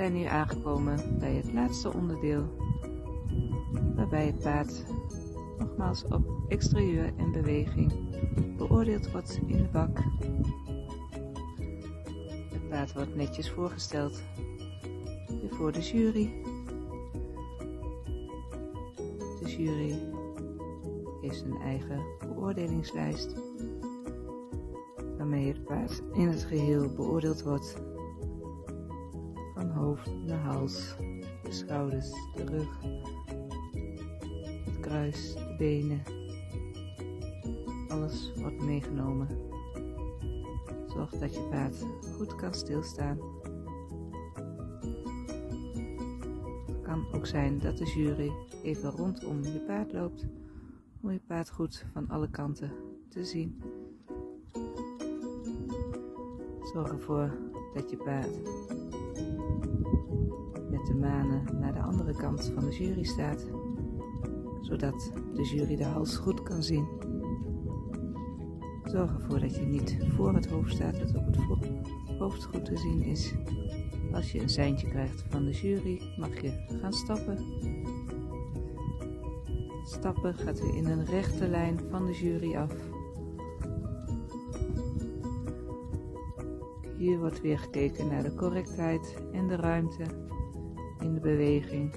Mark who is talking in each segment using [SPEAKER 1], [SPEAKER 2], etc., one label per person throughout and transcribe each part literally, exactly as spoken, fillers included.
[SPEAKER 1] zijn nu aangekomen bij het laatste onderdeel, waarbij het paard nogmaals op exterieur en beweging beoordeeld wordt in de bak. Het paard wordt netjes voorgesteld voor de jury. De jury heeft een eigen beoordelingslijst, waarmee het paard in het geheel beoordeeld wordt. Van hoofd naar hals, de schouders, de rug, het kruis, de benen. Alles wordt meegenomen. Zorg dat je paard goed kan stilstaan. Het kan ook zijn dat de jury even rondom je paard loopt, om je paard goed van alle kanten te zien. Zorg ervoor dat je paard met de manen naar de andere kant van de jury staat, zodat de jury de hals goed kan zien. Zorg ervoor dat je niet voor het hoofd staat, dat ook het hoofd goed te zien is. Als je een seintje krijgt van de jury, mag je gaan stappen. Stappen gaat weer in een rechte lijn van de jury af. Hier wordt weer gekeken naar de correctheid en de ruimte in de beweging.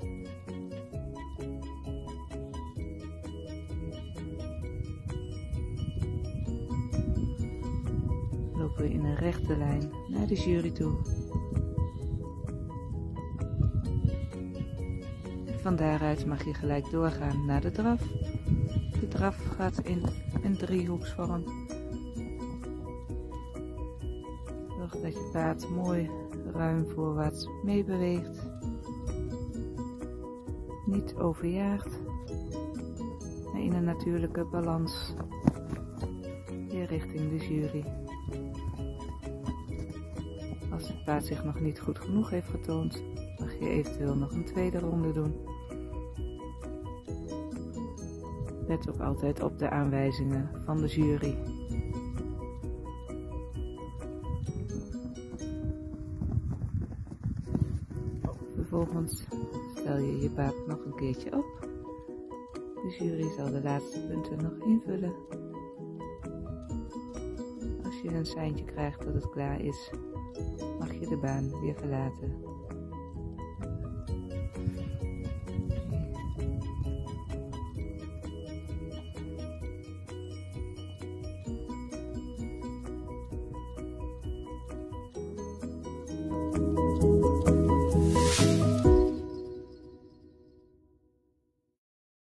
[SPEAKER 1] Lopen we in een rechte lijn naar de jury toe. Van daaruit mag je gelijk doorgaan naar de draf. De draf gaat in een driehoeksvorm. Zorg dat je paard mooi ruim voorwaarts meebeweegt. Niet overjaagd, maar in een natuurlijke balans. Weer richting de jury. Als het paard zich nog niet goed genoeg heeft getoond, mag je eventueel nog een tweede ronde doen. Let ook altijd op de aanwijzingen van de jury. Vervolgens stel je je paard nog een keertje op. De jury zal de laatste punten nog invullen. Als je een seintje krijgt dat het klaar is, mag je de baan weer verlaten.